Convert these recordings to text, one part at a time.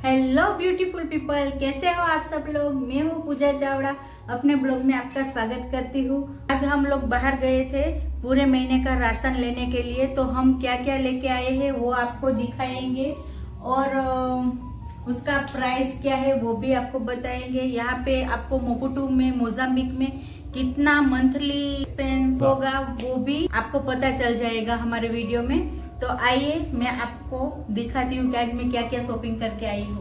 Hello beautiful people, कैसे हो आप सब लोग। मैं हूँ पूजा चावड़ा, अपने ब्लॉग में आपका स्वागत करती हूँ। आज हम लोग बाहर गए थे पूरे महीने का राशन लेने के लिए, तो हम क्या क्या लेके आए हैं वो आपको दिखाएंगे और उसका प्राइस क्या है वो भी आपको बताएंगे। यहाँ पे आपको मोपुटू में मोजाम्बिक में कितना मंथली एक्सपेंस होगा वो भी आपको पता चल जाएगा हमारे वीडियो में। तो आइए मैं आपको दिखाती हूँ कि आज मैं क्या क्या शॉपिंग करके आई हूँ।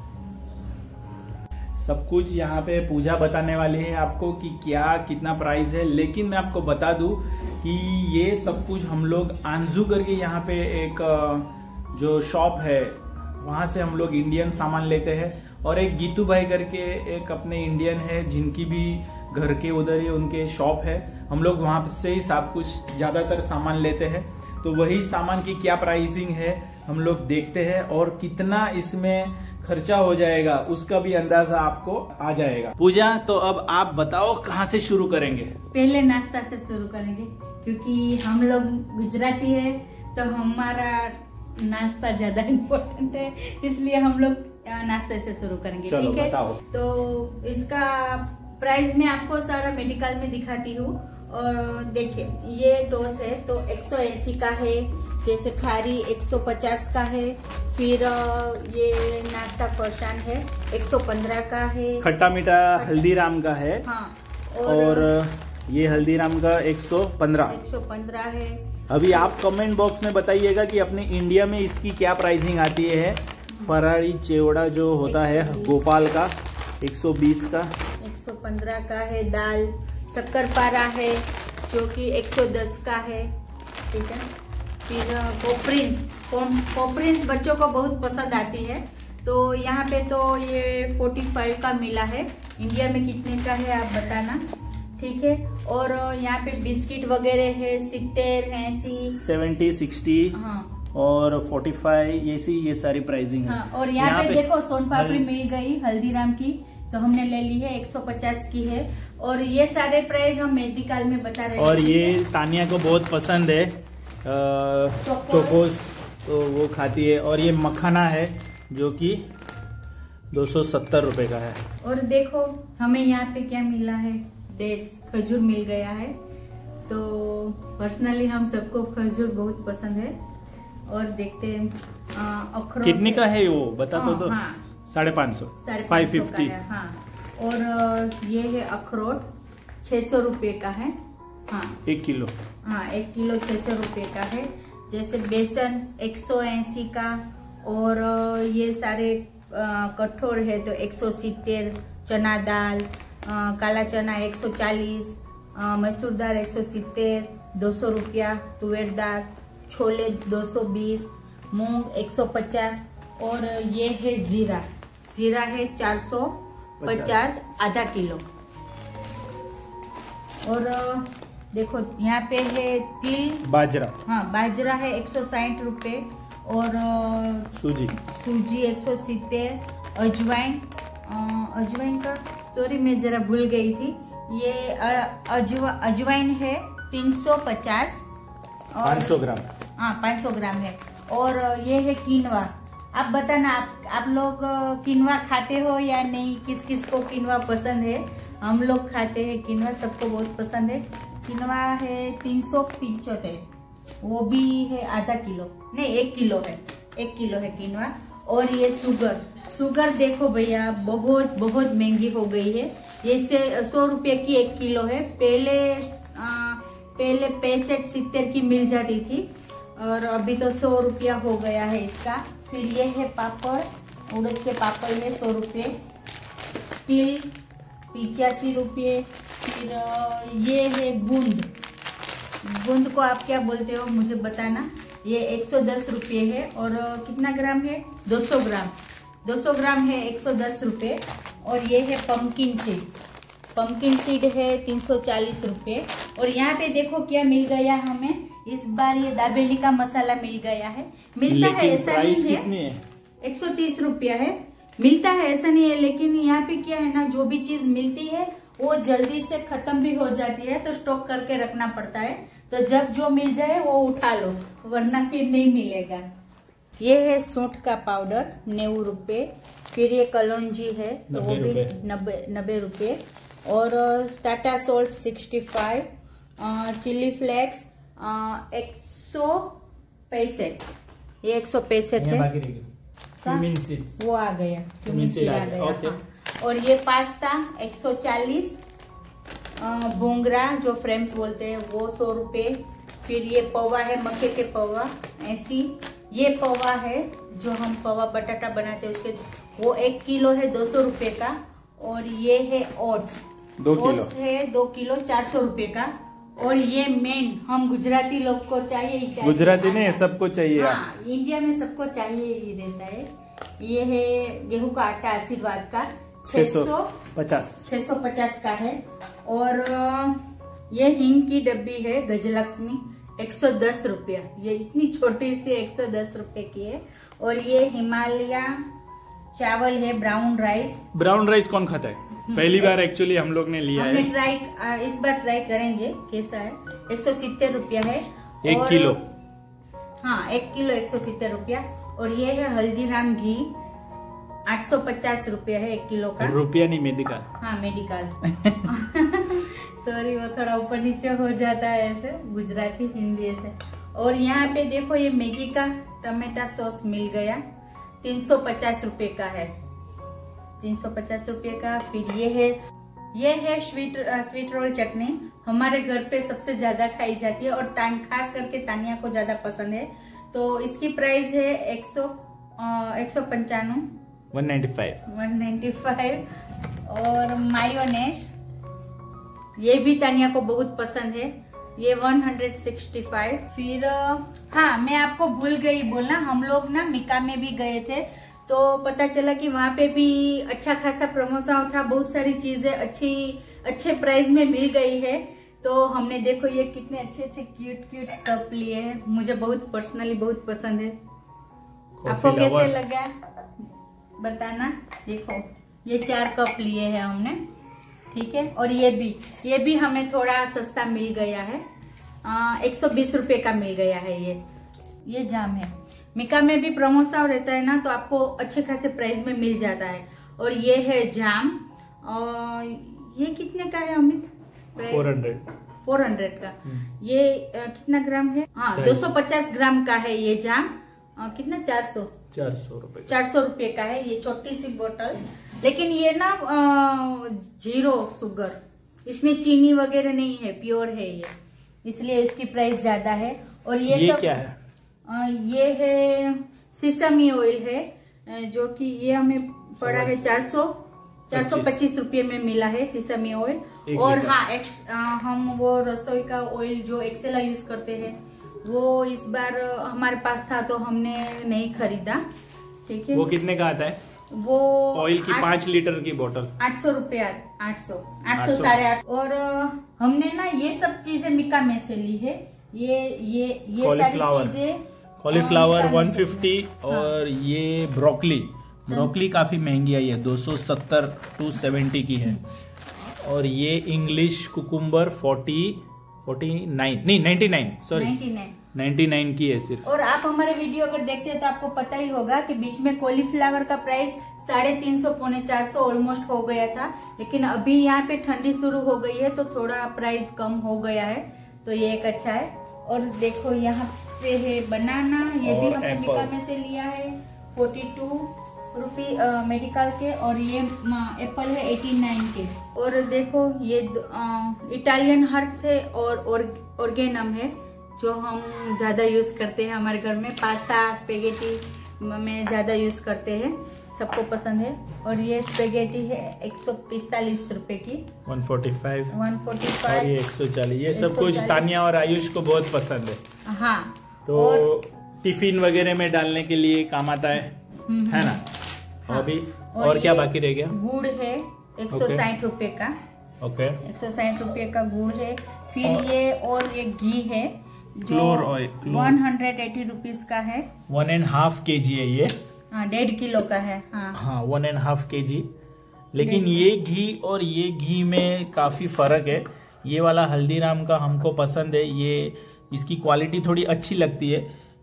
सब कुछ यहाँ पे पूजा बताने वाली है आपको कि क्या कितना प्राइस है, लेकिन मैं आपको बता दूं कि ये सब कुछ हम लोग आंजू करके यहाँ पे एक जो शॉप है वहां से हम लोग इंडियन सामान लेते हैं, और एक गीतू भाई करके एक अपने इंडियन है जिनकी भी घर के उधर ही उनके शॉप है। हम लोग वहां से ही सब कुछ ज्यादातर सामान लेते हैं, तो वही सामान की क्या प्राइसिंग है हम लोग देखते हैं और कितना इसमें खर्चा हो जाएगा उसका भी अंदाजा आपको आ जाएगा। पूजा, तो अब आप बताओ कहाँ से शुरू करेंगे? पहले नाश्ता से शुरू करेंगे क्योंकि हम लोग गुजराती है तो हमारा नाश्ता ज्यादा इम्पोर्टेंट है, इसलिए हम लोग नाश्ते से शुरू करेंगे। ठीक है, तो इसका प्राइस मैं आपको सारा मेडिकल में दिखाती हूँ। और देखिए ये टोस है तो 180 का है, जैसे खारी 150 का है, फिर ये नाश्ता फरसान है 115 का है, खट्टा मीठा हल्दीराम का है। हाँ, और ये हल्दीराम का 115 है। अभी आप कमेंट बॉक्स में बताइएगा कि अपने इंडिया में इसकी क्या प्राइसिंग आती है। फरारी चेवड़ा जो होता है गोपाल का 120 का, 115 का है। दाल शक्कर पारा है जो कि 110 का है। ठीक है, फिर पोप्रिंस बच्चों को बहुत पसंद आती है, तो यहाँ पे तो ये 45 का मिला है। इंडिया में कितने का है आप बताना। ठीक है, और यहाँ पे बिस्किट वगैरह है 70, 80, 70, 60 हाँ, और 45 ये सारी प्राइसिंग है। हाँ, और यहाँ पे देखो सोन पापड़ी मिल गई हल्दीराम की, तो हमने ले ली है 150 की है। और ये सारे प्राइस हम मेडिकल में बता रहे हैं। और ये तानिया को बहुत पसंद है चोकोस, तो वो खाती है। और ये मखाना है जो कि 270 रुपए का है। और देखो हमें यहाँ पे क्या मिला है, डेट्स, खजूर मिल गया है। तो पर्सनली हम सबको खजूर बहुत पसंद है। और देखते हैं अखरोट कितने का है वो बता दो। हाँ, 550, 550 हाँ। और ये है अखरोट 600 रुपये का है। हाँ, 1 किलो। हाँ, 1 किलो 600 रुपये का है। जैसे बेसन 180 का, और ये सारे कठोर है तो 170, चना दाल, काला चना 140, मसूर दाल 170, 200 रुपया, तुअर दाल, छोले 220, मूंग 150, और ये है जीरा है 450 आधा किलो। और देखो यहाँ पे है तिल, बाजरा, हाँ बाजरा है 160 रुपये, और सूजी 170, अजवाइन का सॉरी मैं जरा भूल गई थी, ये अजवाइन है 350 और 500 ग्राम, हाँ 500 ग्राम है। और ये है कीनवा। आप बताना आप लोग कीनवा खाते हो या नहीं, किस किस को कीनवा पसंद है। हम लोग खाते हैं कीनवा, सबको बहुत पसंद है। कीनवा है 375, वो भी है आधा किलो, नहीं 1 किलो है, 1 किलो है कीनवा। और ये शुगर देखो भैया बहुत बहुत महंगी हो गई है। ये 100 रुपये की 1 किलो है। पहले 65-70 की मिल जाती थी, और अभी तो 100 रुपया हो गया है इसका। फिर ये है पापड़, उड़द के पापड़ है 100 रुपये, तिल 85 रुपये। फिर ये है गूंद को आप क्या बोलते हो मुझे बताना। ये 110 रुपये है, और कितना ग्राम है 200 ग्राम है 110 रुपये। और ये है पम्पकिन सीड है 340 रुपये। और यहाँ पे देखो क्या मिल गया हमें इस बार, ये दाबेली का मसाला मिल गया है। मिलता है ऐसा नहीं है, 130 रुपया है, मिलता है ऐसा नहीं है। लेकिन यहाँ पे क्या है ना, जो भी चीज मिलती है वो जल्दी से खत्म भी हो जाती है, तो स्टॉक करके रखना पड़ता है। तो जब जो मिल जाए वो उठा लो, वरना फिर नहीं मिलेगा। ये है सूंठ का पाउडर 90 रुपये। फिर ये कलौंजी है तो वो भी 90 रुपये। और टाटा सोल्ट 65, चिली फ्लेक्स 165, ये 165 है। वो आ गया, क्यूमिन सीड आ गया। हाँ। और ये पास्ता 140, बोंगरा जो फ्रेम्स बोलते हैं वो 100 रुपये। फिर ये पौवा है, मक्के के पौवा 80। ये पौवा है जो हम पौवा बटाटा बनाते हैं उसके, वो 1 किलो है 200 रुपये का। और ये है ओट्स, 2 है 2 किलो 400 रुपये का। और ये मेन हम गुजराती लोग को चाहिए ही चाहिए, गुजराती नहीं सबको चाहिए। हाँ, इंडिया में सबको चाहिए ही रहता है। ये है गेहूं का आटा आशीर्वाद का 650 का है। और ये हिंग की डब्बी है गजलक्ष्मी 110 रुपया, ये इतनी छोटी सी 110 रुपए की है। और ये हिमालय चावल है ब्राउन राइस। ब्राउन राइस कौन खाता है? पहली बार एक्चुअली हम लोग ने लिया है। इस बार ट्राई करेंगे कैसा है। 170 रुपया है 1 किलो। हाँ, 1 किलो 170 रुपया। और ये है हल्दीराम घी 850 रुपया है 1 किलो का। रुपया नहीं, मेडिकल। हाँ, मेडिकल। सॉरी, वो थोड़ा ऊपर नीचे हो जाता है ऐसे, गुजराती हिंदी ऐसे। और यहाँ पे देखो ये मैगी का टमाटो सॉस मिल गया 350 रुपये का है, 350 रुपये का। फिर ये है स्वीट रोल चटनी, हमारे घर पे सबसे ज्यादा खाई जाती है और खास करके तानिया को ज्यादा पसंद है। तो इसकी प्राइस है 195 195। और मायोनेस ये भी तानिया को बहुत पसंद है, ये 165। फिर हाँ, मैं आपको भूल गई बोलना, हम लोग ना मिका में भी गए थे तो पता चला कि वहाँ पे भी अच्छा खासा प्रमोशन था, बहुत सारी चीजें अच्छे प्राइस में मिल गई है। तो हमने देखो ये कितने अच्छे क्यूट कप लिए हैं, मुझे बहुत पर्सनली बहुत पसंद है। आपको कैसे लगा बताना। देखो ये 4 कप लिए हैं हमने, ठीक है। और ये भी हमें थोड़ा सस्ता मिल गया है, 120 रुपये का मिल गया है। ये जाम है, मिका में भी प्रमोशन रहता है ना तो आपको अच्छे खासे प्राइस में मिल जाता है। और ये है जाम, ये कितने का है अमित? 400 का। ये कितना ग्राम है? हाँ, 250 ग्राम का है ये जाम। कितना? 400 रुपये का है ये छोटी सी बोतल। लेकिन ये ना 0 शुगर, इसमें चीनी वगैरह नहीं है, प्योर है ये, इसलिए इसकी प्राइस ज्यादा है। और ये सब क्या है? ये है सीसमी ऑयल है, जो कि ये हमें पड़ा है 425 रुपये में मिला है सीसमी ऑयल। और हाँ, हम वो रसोई का ऑयल जो एक्सेला यूज करते हैं वो इस बार हमारे पास था तो हमने नहीं खरीदा, ठीक है। वो कितने का आता है? वो ऑयल की 5 लीटर की बोतल 800 रुपया, 800 850। और हमने ना ये सब चीजें मिका में से ली है, ये सारी चीजें। कॉलीफ्लावर 150। और ये ब्रोकली काफी महंगी आई है, 270 to 70 की है। और ये इंग्लिश कुकुम्बर 99 की है सिर्फ। और आप हमारे वीडियो अगर देखते हैं तो आपको पता ही होगा कि बीच में कॉलीफ्लावर का प्राइस 350 पौने 400 ऑलमोस्ट हो गया था, लेकिन अभी यहाँ पे ठंडी शुरू हो गई है तो थोड़ा प्राइस कम हो गया है, तो ये एक अच्छा है। और देखो यहाँ पे है बनाना, ये भी हमने मिका में से लिया है 42 रुपये मेडिकल के। और ये एप्पल है 89 के। और देखो ये इटालियन हर्ब्स है और ऑर्गेनम है जो हम ज्यादा यूज करते हैं हमारे घर में, पास्ता स्पेगेटी में ज्यादा यूज करते हैं, सबको पसंद है। और ये स्पेगेटी है 145 रुपए की, 145 और ये 140। ये सब कुछ तानिया और आयुष को बहुत पसंद है। हाँ, तो टिफिन वगैरह में डालने के लिए काम आता है ना। हाँ, अभी और क्या बाकी रह गया? गुड़ है 160 रुपए का। 160 रुपए का गुड़ है। फिर ये घी है जो 180 रुपीज का है, 1.5 kg है ये। हाँ, 1.5 किलो का है। हाँ, 1.5 kg। लेकिन ये घी और ये घी में काफी फर्क है। ये वाला हल्दीराम का हमको पसंद है, ये इसकी क्वालिटी थोड़ी अच्छी लगती है।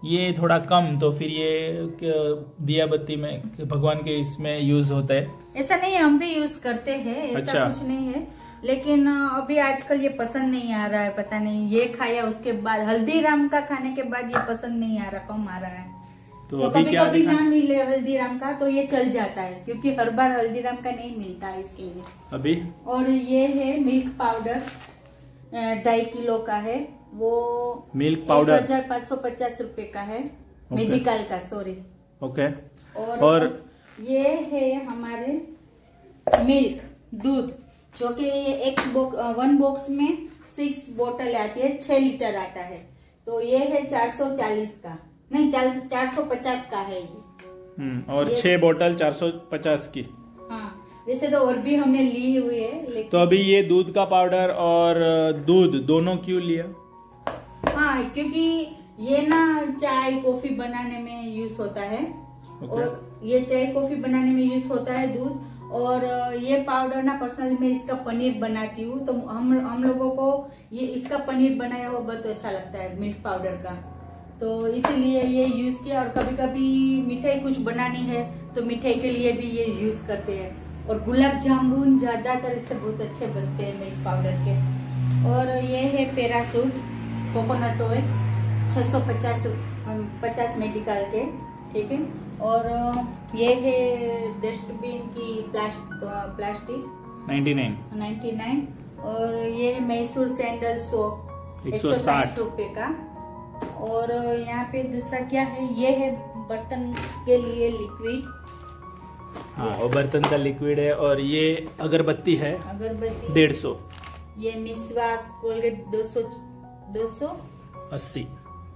ये थोड़ा कम, तो फिर ये दिया बत्ती में भगवान के इसमें यूज होता है। ऐसा नहीं है, हम भी यूज करते हैं, ऐसा अच्छा। कुछ नहीं है, लेकिन अभी आजकल ये पसंद नहीं आ रहा है, पता नहीं ये खाया उसके बाद, हल्दीराम का खाने के बाद ये पसंद नहीं आ रहा, कम आ रहा है। तो कभी कभी ना मिले हल्दीराम का तो ये चल जाता है, क्योंकि हर बार हल्दीराम का नहीं मिलता है इसलिए अभी। और ये है मिल्क पाउडर, 2.5 किलो का है, वो मिल्क पाउडर 1550 रुपए का है, मेडिकल का, सॉरी। ओके। और ये है हमारे मिल्क, दूध, जो कि वन बॉक्स में 6 बोतल आती है, 6 लीटर आता है, तो ये है 440 का, नहीं 450 का है ये। और 6 बोतल 450 की। हाँ, वैसे तो और भी हमने ली हुई है, लेकिन तो अभी ये दूध का पाउडर और दूध दोनों क्यों लिया? हाँ, क्योंकि ये ना चाय कॉफी बनाने में यूज होता है। और ये चाय कॉफी बनाने में यूज होता है दूध, और ये पाउडर ना पर्सनली मैं इसका पनीर बनाती हूँ, तो हम लोगों को ये इसका पनीर बनाया हुआ बहुत अच्छा लगता है मिल्क पाउडर का, तो इसीलिए ये यूज किया। और कभी कभी मिठाई कुछ बनानी है तो मिठाई के लिए भी ये यूज करते हैं, और गुलाब जामुन ज्यादातर इससे बहुत अच्छे बनते हैं मिल्क पाउडर के। और ये है पैराशूट कोकोनट ऑयल, 650 मेडिकल के, ठीक है। और ये है डस्टबिन की प्लास्टिक 99। और ये है मैसूर सैंडल सोप 160 रुपए का। और यहाँ पे दूसरा क्या है, ये है बर्तन के लिए लिक्विड। हाँ, वो बर्तन का लिक्विड है। और ये अगरबत्ती है 150। ये मिसवाक कोलगेट 280।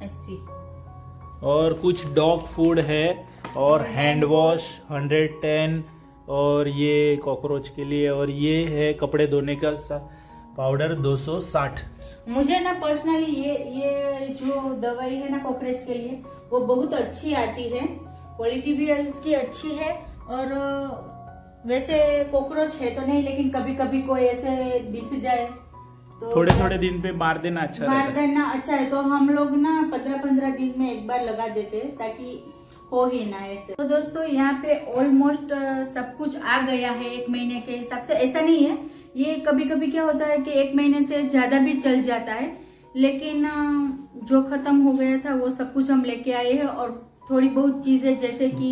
और कुछ डॉग फूड है, और हैंड वॉश 110, और ये कॉकरोच के लिए, और ये है कपड़े धोने का पाउडर 260। मुझे ना पर्सनली ये जो दवाई है ना कॉकरोच के लिए, वो बहुत अच्छी आती है, क्वालिटी भी इसकी अच्छी है। और वैसे कॉकरोच है तो नहीं, लेकिन कभी कभी कोई ऐसे दिख जाए तो थोड़े दिन पे मार देना अच्छा है। तो हम लोग ना 15-15 दिन में एक बार लगा देते हैं, ताकि हो ही ना ऐसे। तो दोस्तों यहाँ पे ऑलमोस्ट सब कुछ आ गया है 1 महीने के हिसाब से। ऐसा नहीं है, ये कभी कभी क्या होता है कि 1 महीने से ज्यादा भी चल जाता है, लेकिन जो खत्म हो गया था वो सब कुछ हम लेके आए हैं। और थोड़ी बहुत चीजें जैसे कि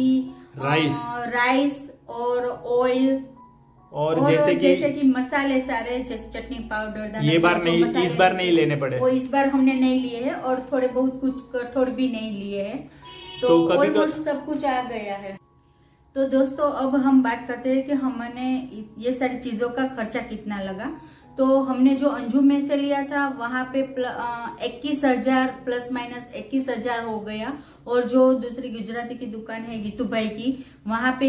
राइस और ऑयल, और जैसे कि मसाले सारे, जैसे चटनी पाउडर, ये बार नहीं, इस बार नहीं लेने पड़े, वो इस बार हमने नहीं लिए हैं। और थोड़े बहुत कुछ कठोर भी नहीं लिए हैं, तो ऑलमोस्ट सब कुछ आ गया है। तो दोस्तों अब हम बात करते हैं कि हमने ये सारी चीजों का खर्चा कितना लगा। तो हमने जो अंजू में से लिया था वहां पे 21,000 प्लस माइनस 21,000 हो गया। और जो दूसरी गुजराती की दुकान है गीतू भाई की, वहां पे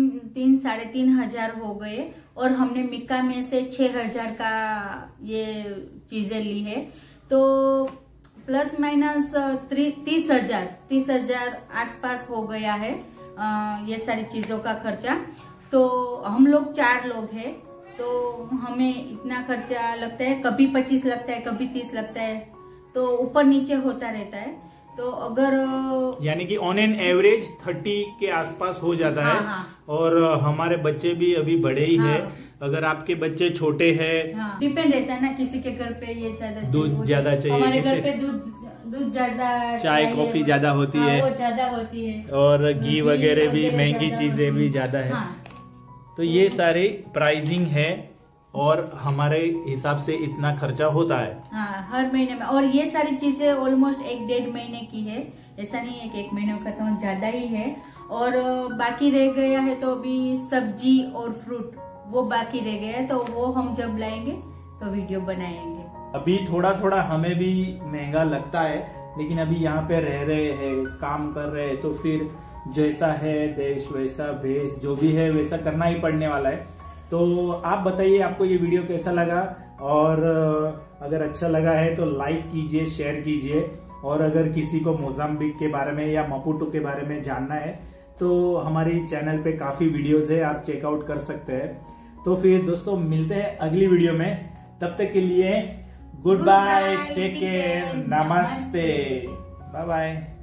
3-3,500 हो गए। और हमने मिका में से 6,000 का ये चीजें ली है, तो प्लस माइनस 30,000 आसपास हो गया है ये सारी चीजों का खर्चा। तो हम लोग 4 लोग हैं, तो हमें इतना खर्चा लगता है, कभी 25 लगता है, कभी 30 लगता है, तो ऊपर नीचे होता रहता है। तो अगर यानी कि ऑन एन एवरेज 30 के आसपास हो जाता है। हाँ। और हमारे बच्चे भी अभी बड़े ही हाँ। हैं, अगर आपके बच्चे छोटे हैं, हाँ, डिपेंड रहता है ना, किसी के घर पे ये दूध ज्यादा चाहिए, हमारे घर पे दूध ज्यादा, चाय कॉफी ज्यादा होती है, वो ज्यादा होती है, और घी वगैरह भी, महंगी चीजें भी ज्यादा है। तो ये सारे प्राइसिंग है, और हमारे हिसाब से इतना खर्चा होता है हर महीने में। और ये सारी चीजें ऑलमोस्ट 1-1.5 महीने की है, ऐसा नहीं है कि 1 महीने में खत्म, ज्यादा ही है। और बाकी रह गया है तो अभी सब्जी और फ्रूट वो बाकी रह गया है, तो वो हम जब लाएंगे तो वीडियो बनाएंगे। अभी थोड़ा हमें भी महंगा लगता है, लेकिन अभी यहाँ पे रह रहे हैं, काम कर रहे हैं, तो फिर जैसा है देश वैसा भेष, जो भी है वैसा करना ही पड़ने वाला है। तो आप बताइए आपको ये वीडियो कैसा लगा, और अगर अच्छा लगा है तो लाइक कीजिए, शेयर कीजिए। और अगर किसी को मोजाम्बिक के बारे में या मापुटो के बारे में जानना है तो हमारी चैनल पे काफी वीडियोस है, आप चेकआउट कर सकते हैं। तो फिर दोस्तों मिलते हैं अगली वीडियो में, तब तक के लिए गुड बाय, टेक केयर, नमस्ते, बाय बाय।